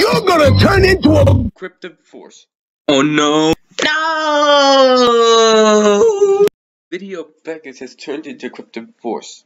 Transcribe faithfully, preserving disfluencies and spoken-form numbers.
You're gonna turn into a Cryptid Force. Oh no! No! Video Beckett has turned into Cryptid Force.